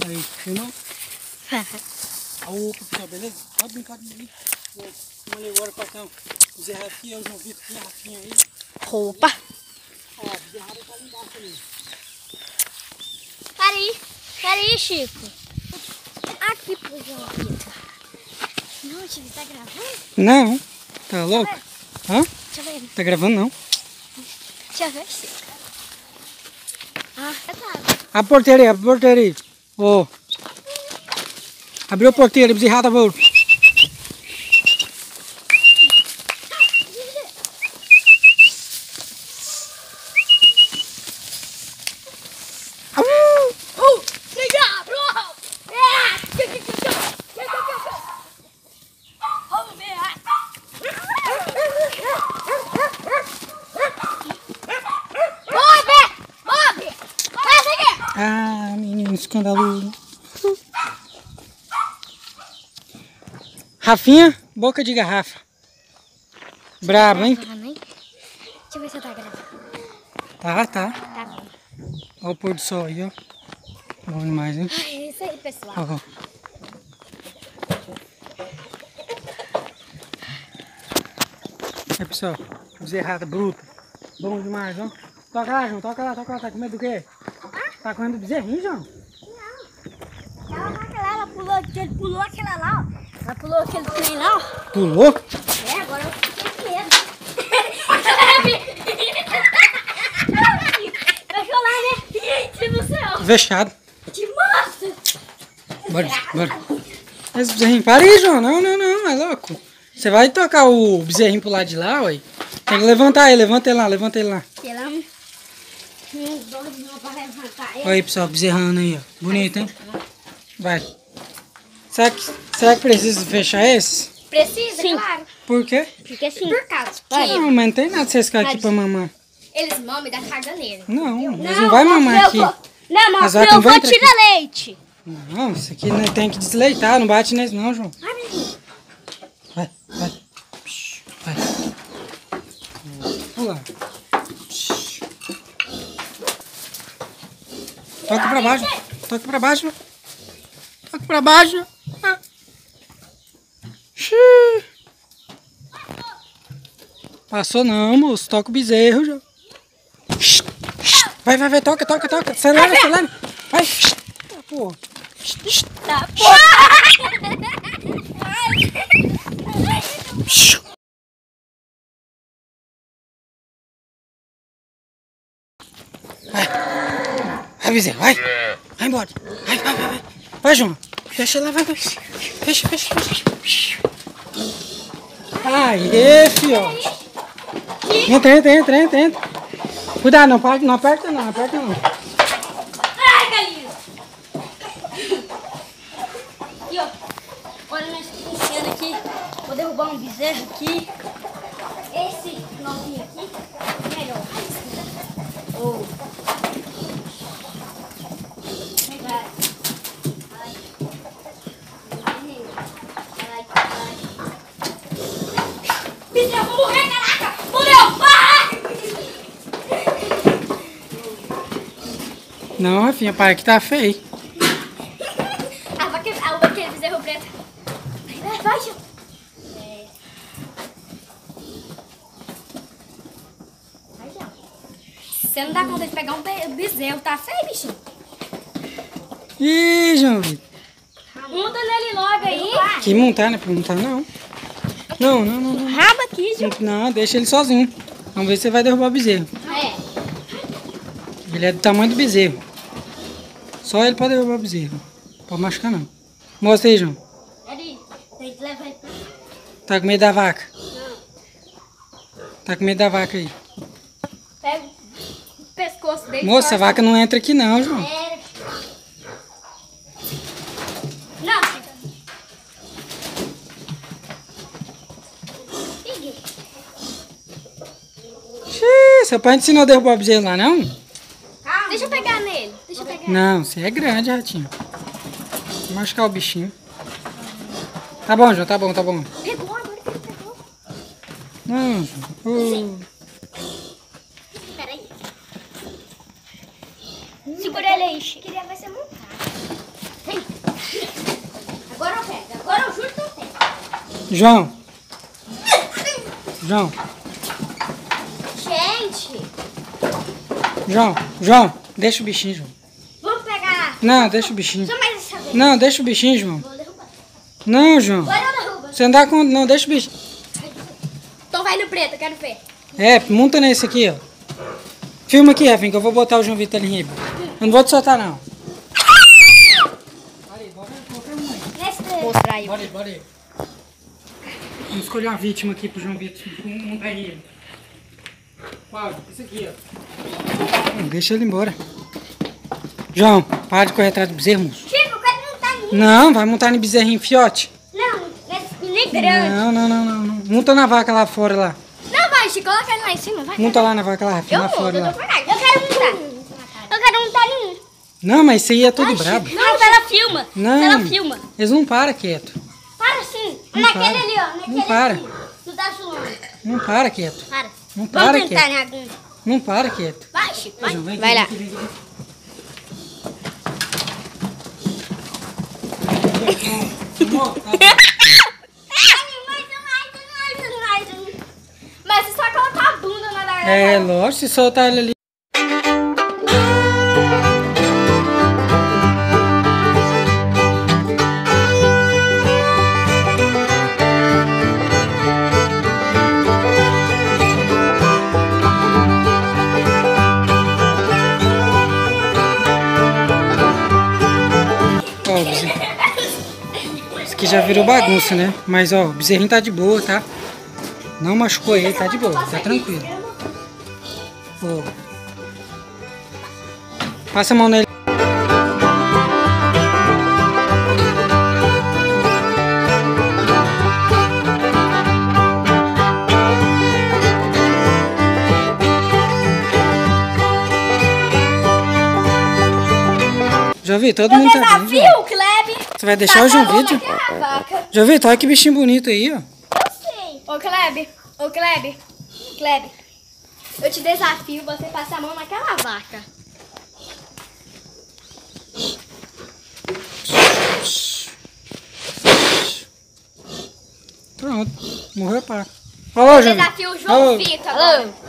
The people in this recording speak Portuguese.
Aí, filma. Opa, pessoal, beleza? Pode brincar aí. Vamos ali agora com o Zé aqui, eu João Vitor, a Rafinha aí. Roupa. Ó, o Zé Rafinha tá ali embaixo ali. Peraí, Chico. Aqui pro João Vitor. Não, Chico, tá gravando? Não, tá louco? Hã? Deixa eu ver. Tá gravando não? Deixa eu ver, Chico. Ah, tá. Abre a porteira aí. Ô. Abriu a porteira, bezerrada, vou. Ah, menino escandaloso. Rafinha, boca de garrafa. Brabo, hein? Deixa eu ver se tá gravando. Tá. Tá bom. Olha o pôr do sol aí, ó. Bom demais, hein? É isso aí, pessoal. Ó. Aí, pessoal. Bezerrada bruta. Bom demais, ó. Toca lá, João. Toca lá. Tá com medo do quê? Tá correndo do bezerrinho, João? Ela pulou aquela lá, ó. Ela pulou aquele trem lá, ó. Pulou? É, agora eu fiquei com medo. Cachorro lá, né? Gente do céu. Fechado. Que massa! Bora. Esse bezerrinho. Para aí, João. Não. É louco. Você vai tocar o bezerrinho pro lado de lá, ué. Tem que levantar ele. Levanta ele lá. Olha aí, pessoal. Bezerrando aí, ó. Bonito, hein? Vai. Será que precisa fechar esse? Precisa, sim. Claro. Por quê? Porque sim. Por causa que Não, mas não tem nada de vocês ficar aqui pra mamar. eles mamam e dá caganeira. Não, eles não vai mamar aqui. Não, mas eu eu vou tirar leite. Não, isso aqui não tem que desleitar. Não bate nesse não, João. Ai, menino. Vai. Pula. Toca pra baixo. Toca pra baixo. Ah. Passou não, moço. Toca o bezerro, João. Vai, toca. Acelera. Vai. Pô. Tá, porra. Vai, bezerro, vai. Vai embora. Vai, João. Fecha lá, vai. Fecha. Aê, fiote. Entra. Cuidado, não aperta não. Ai, galinha. Aqui, ó. Olha nós cena aqui. Vou derrubar um bezerro aqui. Esse novinho aqui. Melhor. Oh. Bezerro, vou morrer, caraca! Morreu! Não, Rafinha, para que tá feio. Aquele bezerro preto. Vai, Gil. Vai, Gil. Você não dá conta de pegar um bezerro, tá feio, bichinho? Ih, João Vitor. Monta nele logo aí. Que montar, né? Pra montar não. Não. Raba aqui, Gil. Não, deixa ele sozinho. Vamos ver se você vai derrubar o bezerro. É. Ele é do tamanho do bezerro. Só ele pode derrubar o bezerro. Pode machucar não. Mostra aí, João. Peraí, tem que levar ele pra cá. Tá com medo da vaca? Não. Tá com medo da vaca aí? Pega o pescoço dele. Moça, a vaca não entra aqui não, João. Não. Peguei. Xiii, seu pai não ensinou a derrubar o bezerro lá, não? Calma. Deixa eu pegar nele. Não, você é grande, ratinho. Vou machucar o bichinho. Tá bom, João, tá bom. Pegou, agora que ele pegou. Não, João. Peraí. Segura ele aí, Chico. Queria ver você montar. João. João. Gente. João, deixa o bichinho, João. Vamos pegar. Não, deixa o bichinho. Só mais essa vez. Não, deixa o bichinho, João. Vou derrubar. Não, João. Agora eu derrubo. Você não dá conta, não, deixa o bichinho. Então vai no preto, eu quero ver. É, monta nesse aqui, ó. Filma aqui, Rafinha, que eu vou botar o João Vitor ali em riba. Eu não vou te soltar, não. Nesse daí. Mostrar aí. Bora aí. Vamos escolher uma vítima aqui pro João Vitor montar em riba. Cláudio, esse aqui, ó. Deixa ele embora. João, para de correr atrás do bezerro, moço. Chico, eu quero montar nisso. Não, vai montar em bezerrinho fiote. Não, nesse grande. Não. Monta na vaca lá fora, lá. Não, vai, Chico, coloca ele lá em cima, vai. Monta lá na vaca lá, Rafinha, lá fora, lá. Eu quero montar. Eu quero montar em um. Não, mas isso aí é tudo brabo. Não, ela filma. Não, Ela filma. eles não param quieto. Para sim. Não Naquele para. ali, ó. Naquele Não para. ali. Tu tá filmando. Não para quieto. Para. Não para Vamos tentar, quieto. né? Não para quieto. Vai, Chico, vai. João, vem Vai lá. aqui, vem aqui. Amor, tá bom. Mas você só colocar a bunda na água. É, lógico, se soltar ele ali. Ó, o bezerro. Isso aqui já virou bagunça, né? Mas ó, o bezerrinho tá de boa, tá? Não machucou ele, tá de boa, tá tranquilo. Ó. Passa a mão nele. Já vi, todo mundo tá vendo. Desafio, Kleber. Você vai deixar o João Tá bom, Vitor? naquela vaca. Já vi, olha que bichinho bonito aí, ó. Eu sei. Ô, Kleber. Kleber. Eu te desafio você passar a mão naquela vaca. Pronto, morreu a paca. Falou, João Vitor. Desafio o João Vitor agora.